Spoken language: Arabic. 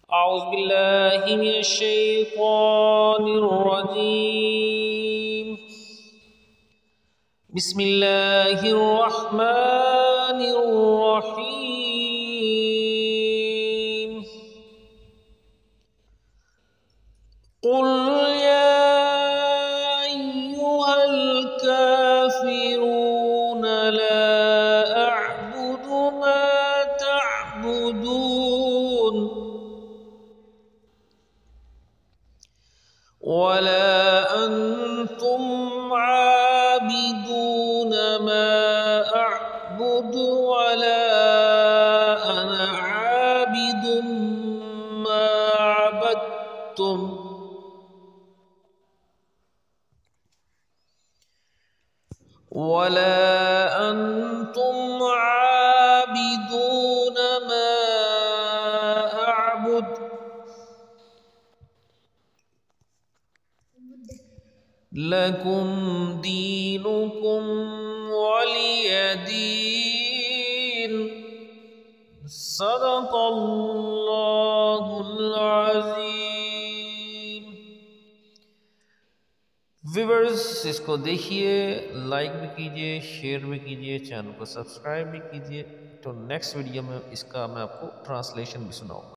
أعوذ بالله من الشيطان الرجيم. بسم الله الرحمن الرحيم. قل يا أيها الكافرون لا أعبد ما تعبدون ولا أنتم عابدون ما أعبد ولا أنا عابد ما عبدتم ولا أنتم عابدون ما أعبد لكم دينكم ولي دين. صدق الله العظीम। व्यूअर्स, इसको देखिए, लाइक भी कीजिए, शेयर भी कीजिए, चैनल को सब्सक्राइब भी कीजिए। तो नेक्स्ट वीडियो में इसका मैं आपको ट्रांसलेशन भी सुनाऊंगा।